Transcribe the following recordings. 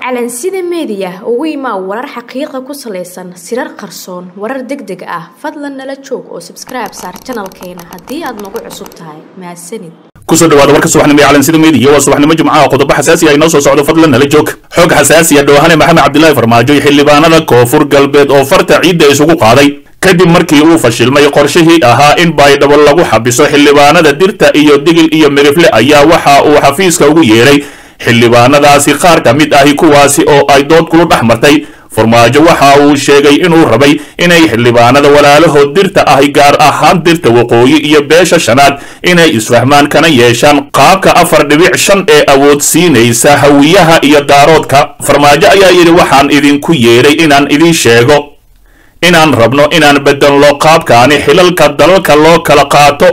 calansida media ugu imaa warar xaqiiqo ku saleysan sirar qarsoon warar degdeg ah fadlan nala joog oo subscribe saar channelkeena hadii aad nagu cusub tahay mahadsanid kusoo dhawaada warka subaxnimo ee calansida media waa subaxnimo jimcaha qodobo xasaasi ah inoo soo socdo fadlan nala joog xog xasaasi ah dhawahane maxamed cabdullaahi farmaajo xildhibaanada koonfur galbeed oo farta ciidda isugu qaaday kadib markii uu fashilmay qorshihii ahaa in baydhabo lagu xabiso xildhibaanada dirta iyo digil iyo mirifle ayaa waxa uu xafiiska ugu yeeray xildhibaanadaasi qaar ka mid ahi kuwaasi oo ay dood kula dhex martay farmaajo waxa uu sheegay inuu rabay inay xildhibaanada walaalahood dirta ahi gaar ahaan dirta waqooyi iyo beesha shanaad inay isfahmaan kana yeeshaan qaabka 4.5 ee awood siinaysa hawiyaha iyo daaroodka farmaajo ayaa yidhi waxaan idinku yeeray inaan idin sheego inaan rabno inaan bedelno qaabkaani xilalka dalalka loo kala qaato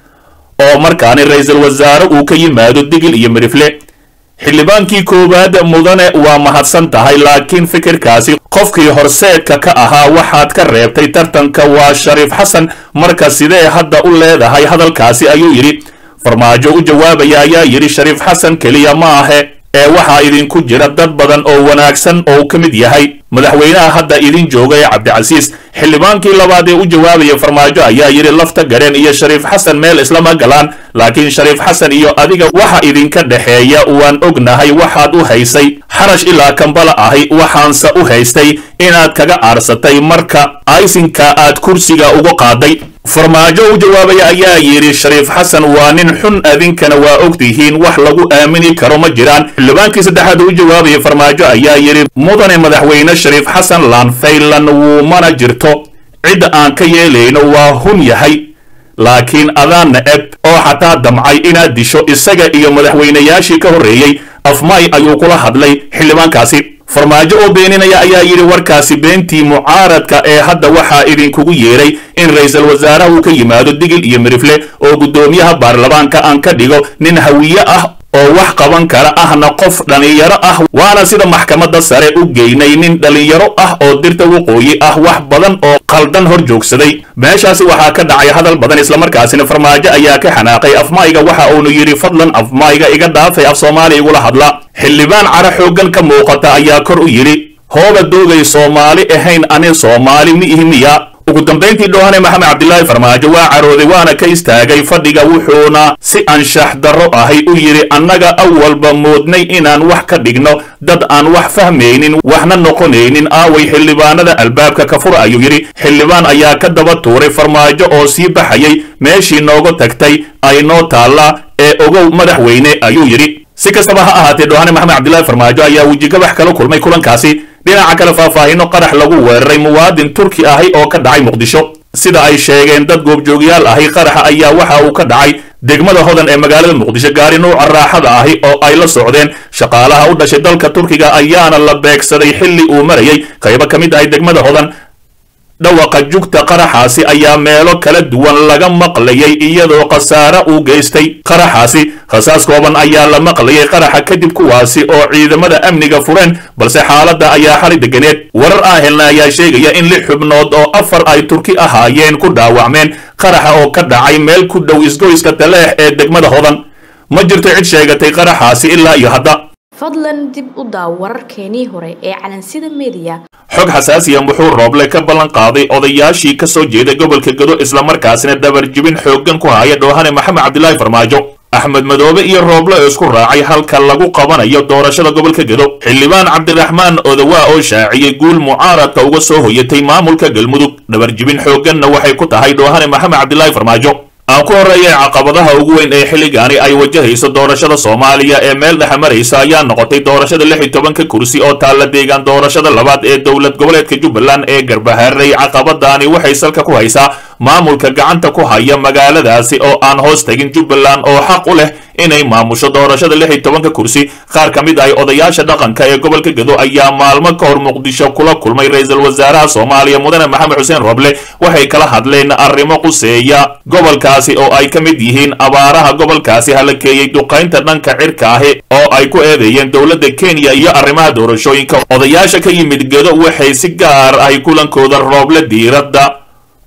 oo markaani ra'iisul wasaare uu ka yimaado digil iyo mirifle xildhibaankii koowaad mudane waa mahadsan tahay laakiin fikirkaasi qofkii horseedka ka ahaa waxaad ka reebtay tartanka waa shariif xasan marka sidee hadda u leedahay hadalkaasi ayuu yidhi farmaajo u jawaabaya ayaa yidhi shariif xasan keliya ma ahe ee waxaa idinku jira dad badan oo wanaagsan oo ka mid yahay madaxweynaha hadda idin jooga ee cabdicasiis xildhibaankii labaad ee u jawaabaya farmaajo ayaa yidhi lafta gareen iyo shariif xasan meel islama galaan laakiin shariif xasan iyo adiga waxa idinka dhexeeya waan ognahay waxaad u haysay xarash ilaa kambala ahi waxaanse u haystay inaad kaga aarsatay marka aysinka aad kursiga uga qaaday farmaajo u jawaabaya ayaa yidhi shariif xasan waa nin xun adinkana waa ogtihiin wax lagu aamini karo ma jiraan xildhibaankii saddexaad u jawaabaya farmaajo ayaa yidhi mudane madaxweyne shariif xasan laanfaylan wuu mana jirto cidda aan ka yeelayno waa hun yahay laakiin adaanna eb oo xataa damcay inaad disho isaga iyo madaxweynayaashii ka horreeyey afmay ayuu kula hadlay xildhibaankaasi farmaajo oo beeninaya ayaa yidhi warkaasi beentii mucaaradka ee hadda waxaa idinkugu yeeray in ra'iisul wasaaraha uu ka yimaado digil iyo mirifle oo guddoomiyaha baarlamaanka aan ka dhigo nin hawiye ah oo wax qaban kara ahna qof dhalinyaro ah waana sida maxkamadda sare u geynay nin dhalinyaro ah oo dirta waqooyi ah wax badan oo qaldan hor joogsaday meeshaasi waxaa ka dhacay hadal badan islamarkaasina farmaajo ayaa ka xanaaqay afmayga waxa uunu yidhi fadlan afmayga iga dhaafay af soomaali igula hadla xildhibaan cara xooggan ka muuqata ayaa kor u yidhi hooba doogay soomaali ahayn anin soomaali miihi miya ugu dambayntii dhawahane maxamed cabdillaahi farmaajo waa carooday waana ka istaagay fadhiga wuxuuna si anshax darro ahi u yidhi annaga awalba moodnay inaan wax ka dhigno dad aan wax fahmaynin waxna noqonaynin aaway xildhibaanada albaabka ka fura ayuu yidhi xildhibaan ayaa ka daba tuuray farmaajo oo sii baxayay meeshii nooga tagtay ay noo taallaa ee ogow madaxweyne ayuu yidhi si kastaba ha ahaatee dhawahane maxamed cabdillaahi farmaajo ayaa wejigabax kala kulmay kulankaasi dhinaca kale faahfaahino qarax lagu weeraray muwaadin turki ahi oo ka dhacay muqdisho sida ay sheegeen dad goobjoogyaal ahi qaraxa ayaa waxa uu ka dhacay degmada hodan ee magaalada muqdisho gaari nuuca raaxada ahi oo ay la socdeen shaqaalaha u dhashay dalka turkiga ayaana la beegsaday xilli uu marayay qaybo ka mid ahi degmada hodan dhawaqa jugta qaraxaasi ayaa meelo kala duwan laga maqlayay iyadoo khasaare uu geystay qaraxaasi khasaas kooban ayaa la maqlayay qaraxa kadib kuwaasi oo ciidamada amniga fureen balse xaaladda ayaa xali deganeed warar aan helna ayaa sheegaya in 6 xubnood oo 4 ay turki ahaayeen ku dhaawacmeen qaraxa oo ka dhacay meel ku dhow isgoyska taleex ee degmada hodan ma jirto cid sheegatay qaraxaasi ilaa iyo hadda fadlan dib u daaw wararkeenii hore ee calansida media xog xasaasi ah wuxuu rooble ka ballan qaaday odayaashii ka soo jeeday gobolka Gado isla markaasina dabar jibin xooggan ku haya dhawahane maxamed cabdullaahi farmaajo axmed madoobe iyo rooble oo isku raacay halka lagu qabanayo doorashada gobolka Gado xildhibaan cabdiraxmaan odawaa oo shaaciyay guul mucaaradka uga soo hoyatay maamulka galmudug dabar jibin xoogganna waxay ku tahay dhawahane maxamed cabdullaahi farmaajo aan ku horeeyay caqabadaha ugu weyn ee xilligaani ay wajahayso doorashada Soomaaliya ee meel dhex maraysa ayaa noqotay doorashada 16 kursi oo taala deegaan doorashada labaad ee dowlad goboleedka Jubbaland ee Garbaharey caqabadaani waxay salka ku haysaa maamulka gacanta ku haya magaaladaasi oo aan hoos tagin Jubbaland oo xaq u leh inay maamusho doorashada 16 kursi qaar ka mid ah odayaasha dhaqanka ee gobolka Gado ayaa maalmo ka hor Muqdisho kula kulmay ra'iisul wasaaraha Soomaaliya mudane Maxamed Xuseen Roble waxay kala hadleen arrimo quseeya gobolkaasi oo ay ka mid yihiin abaaraha gobolkaasi halakeeyay duqaynta dhanka cirka ah oo ay ku eedeeyeen dowladda Kenya iyo arrimaha doorashooyinka odayaasha ka yimid Gado waxay si gaar ah kulankooda Roble diiradda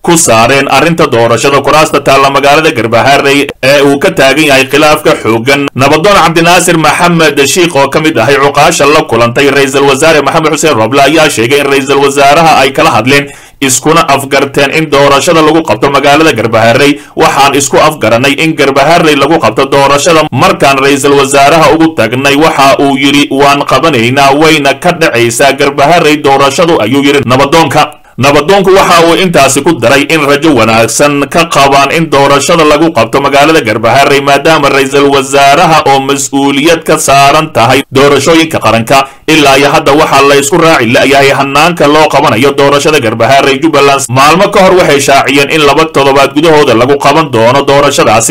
ku saareen arrinta doorashada kuraasta taalla magaalada garbaharey ee uu ka taagan yahay khilaafka xoogan nabadoon cabdinaasir maxamed shiikh oo ka mid ahay cuqaasha la kulantay ra-iisul wasaare maxamed xuseen roble ayaa sheegay in ra-iisul wasaaraha ay kala hadleen iskuna afgarteen in doorashada lagu qabto magaalada garbaharey waxaan isku afgaranay in garbaharey lagu qabto doorashada markaan ra-iisul wasaaraha ugu tagnay waxa uu yidhi waan qabanaynaa wayna ka dhacaysaa garbaharey doorashadu ayuu yidhi nabadoonku waxa uu intaasi ku daray in rajo wanaagsan ka qabaan in doorashada lagu qabto magaalada garbaharey maadaama ra-iisul wasaaraha oo mas-uuliyad ka saaran tahay doorashooyinka qaranka ilaa iyo hadda waxaa la isku raaci la'yahay hanaanka loo qabanayo doorashada garbaharey jubbaland maalmo ka hor waxay shaaciyeen in 2 toddobaad gudahooda lagu qaban doono doorashadaasi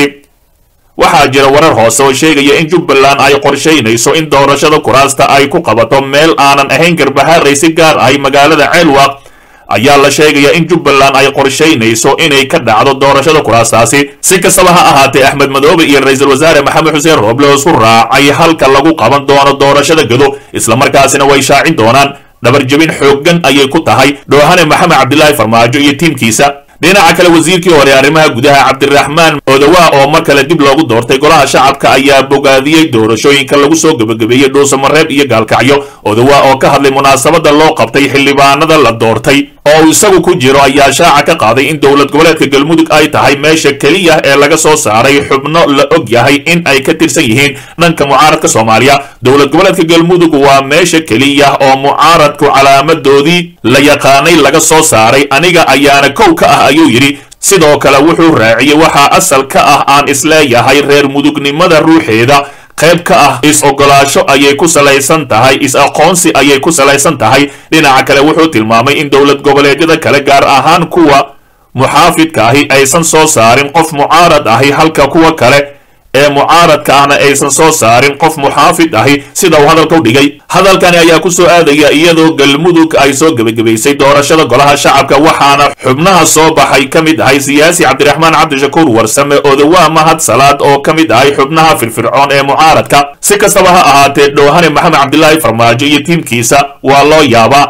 waxaa jira warar hoose oo sheegaya in jubbaland ay qorshaynayso in doorashada kuraasta ay ku qabato meel aanan ahayn garbaharey si gaar ahay magaalada ceelwaaq ayaa la sheegaya in jubbaland ay qorshaynayso inay ka dhacdo doorashada kuraastaasi si kastaba ha ahaatee axmed madoobe iyo ra-iisul wasaare maxamed xuseen roble oo isku raacay halka lagu qaban doono doorashada gado islamarkaasina way shaacin doonaan dhabarjebin xooggan ayay ku tahay dhoohane maxamed cabdilaahi farmaajo iyo tiimkiisa dhinaca kale wasiirkii hore arrimaha gudaha cabdiraxmaan odawaa oo mar kale dib loogu doortay golaha shacabka ayaa bogaadiyey doorashooyinka lagu soo gabagabeeyey dhuusamareeb iyo gaalkacyo odawaa oo ka hadlay munaasabada loo qabtay xildhibaanada la doortay oo isagu ku jiro ayaa shaaca ka qaaday in dowlad goboleedka galmudug ay tahay meesha keliya ee laga soo saaray xubno la og yahay in ay ka tirsan yihiin dhanka mucaaradka soomaaliya dowlad goboleedka galmudug waa meesha keliya oo mucaaradku calaamadoodii la yaqaanay laga soo saaray aniga ayaana kow ka ah ayuu yidhi sidoo kale wuxuu raaciyey waxaa asal ka ah aan isleeyahay reer mudugnimada ruuxeeda qayb ka ah is-ogolaasho ayay ku salaysan tahay is-aqoonsi ayay ku salaysan tahay dhinaca kale wuxuu tilmaamay in dowlad goboleedyada kale gaar ahaan kuwa muxaafidka ahi aysan soo saarin qof mucaarad ahi halka kuwa kale ee mucaaradka ahna aysan soo saarin qof muxaafid ahi sida uu hadalka u dhigay hadalkani ayaa ku soo aadaya iyadoo galmudug ay soo gebagabaysay doorashada golaha shacabka waxaana xubnaha soo baxay ka mid ahay siyaasi cabdiraxmaan cabdishakuur warsame odawaa mahad salaad oo ka mid ahay xubnaha firfircoon ee mucaaradka si kastaba ha ahaatee dhoohane maxamed cabdilaahi farmaajo iyo tiimkiisa waa loo yaabaa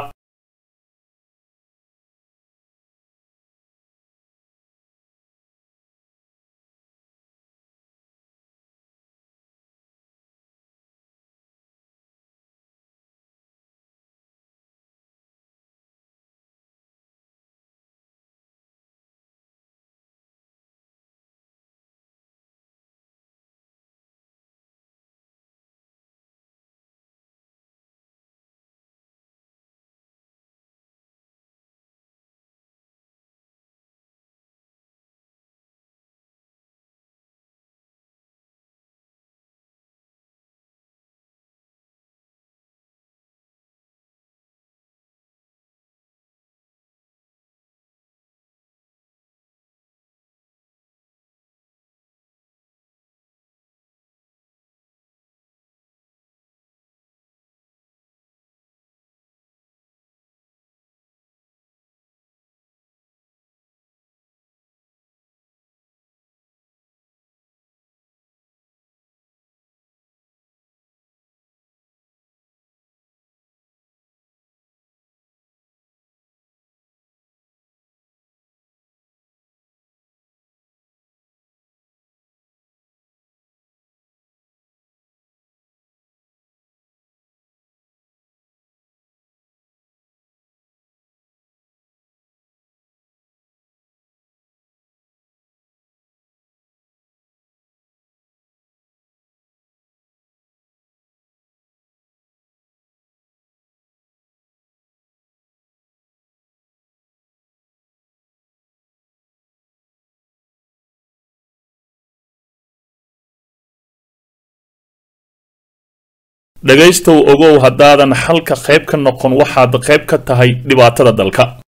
dhagaystow ogow haddaadan xalka qayb ka noqon waxaad qayb ka tahay dhibaatada dalka